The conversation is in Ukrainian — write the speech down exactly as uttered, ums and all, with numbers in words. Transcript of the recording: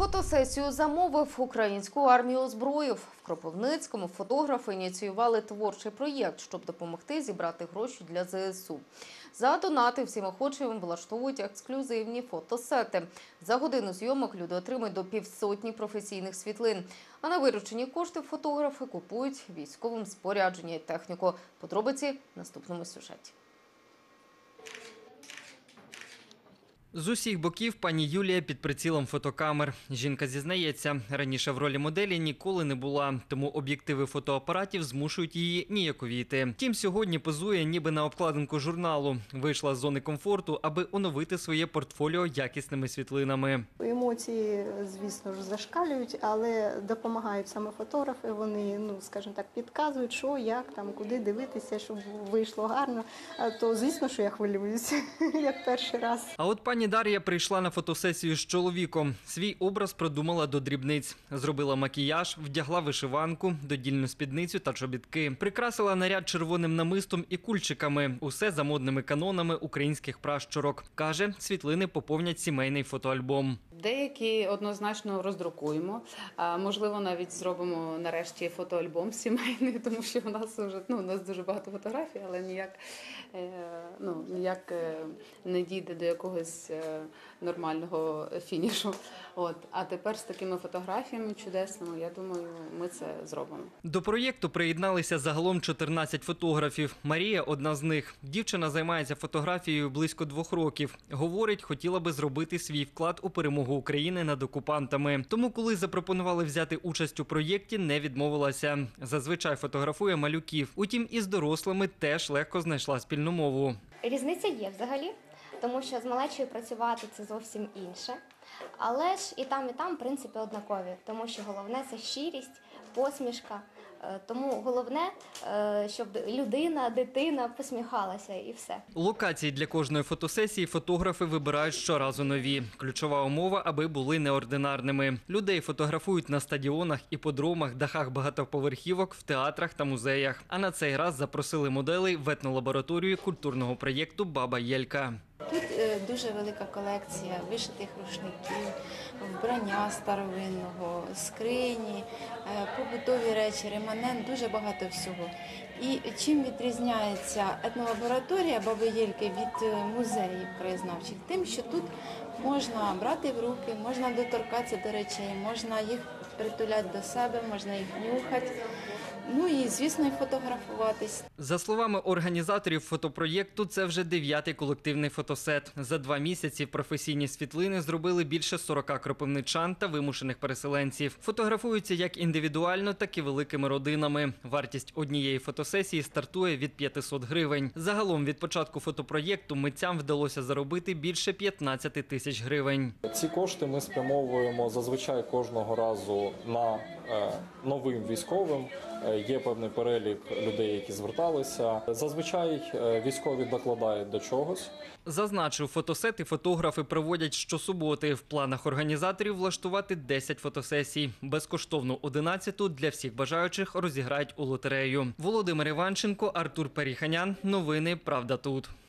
Фотосесію замовив, українську армію озброїв. В Кропивницькому фотографи ініціювали творчий проєкт, щоб допомогти зібрати гроші для зе ес у. За донати всім охочим влаштовують ексклюзивні фотосети. За годину зйомок люди отримують до півсотні професійних світлин. А на виручені кошти фотографи купують військовим спорядження і техніку. Подробиці в наступному сюжеті. З усіх боків пані Юлія під прицілом фотокамер. Жінка зізнається, раніше в ролі моделі ніколи не була, тому об'єктиви фотоапаратів змушують її ніяковіти. Втім, сьогодні позує ніби на обкладинку журналу. Вийшла з зони комфорту, аби оновити своє портфоліо якісними світлинами. Емоції, звісно ж, зашкалюють, але допомагають саме фотографи. Вони, ну, скажімо так, підказують, що, як, там, куди дивитися, щоб вийшло гарно. То, звісно, що я хвилююся, як перший раз. А от пані Дар'я прийшла на фотосесію з чоловіком. Свій образ продумала до дрібниць. Зробила макіяж, вдягла вишиванку, додільну спідницю та чобітки. Прикрасила наряд червоним намистом і кульчиками. Усе за модними канонами українських пращурок. Каже, світлини поповнять сімейний фотоальбом. Деякі однозначно роздрукуємо, а можливо навіть зробимо нарешті фотоальбом сімейний, тому що у нас вже ну у нас дуже багато фотографій, але ніяк ну ніяк не дійде до якогось нормального фінішу. От а тепер з такими фотографіями чудесними, я думаю, ми це зробимо. До проєкту приєдналися загалом чотирнадцять фотографів. Марія одна з них. Дівчина займається фотографією близько двох років. Говорить, хотіла би зробити свій вклад у перемогу України над окупантами. Тому, коли запропонували взяти участь у проєкті, не відмовилася. Зазвичай фотографує малюків. Утім, і з дорослими теж легко знайшла спільну мову. Різниця є взагалі, тому що з малечою працювати – це зовсім інше. Але ж і там, і там, в принципі, однакові, тому що головне – це щирість, посмішка. Тому головне, щоб людина, дитина посміхалася і все. Локації для кожної фотосесії фотографи вибирають щоразу нові. Ключова умова, аби були неординарними. Людей фотографують на стадіонах, іпподромах, дахах багатоповерхівок, в театрах та музеях. А на цей раз запросили моделей в етнолабораторію культурного проєкту «Баба Єлька». Тут дуже велика колекція вишитих рушників, вбрання старовинного, скрині, побутові речі, реманент, дуже багато всього. І чим відрізняється етнолабораторія Баби Єльки від музеїв краєзнавчих? Тим, що тут можна брати в руки, можна доторкатися до речей, можна їх притуляти до себе, можна їх нюхати. Ну і, звісно, і фотографуватись. За словами організаторів фотопроєкту, це вже дев'ятий колективний фотосет. За два місяці професійні світлини зробили більше сорока кропивничан та вимушених переселенців. Фотографуються як індивідуально, так і великими родинами. Вартість однієї фотосесії стартує від п'ятисот гривень. Загалом від початку фотопроєкту митцям вдалося заробити більше п'ятнадцяти тисяч гривень. Ці кошти ми спрямовуємо зазвичай кожного разу на е, новим військовим. Є певний перелік людей, які зверталися. Зазвичай військові докладають до чогось. Зазначив, фотосети фотографи проводять щосуботи. В планах організаторів влаштувати десять фотосесій. Безкоштовну одинадцяту для всіх бажаючих розіграють у лотерею. Володимир Іванченко, Артур Періханян. Новини «Правда тут».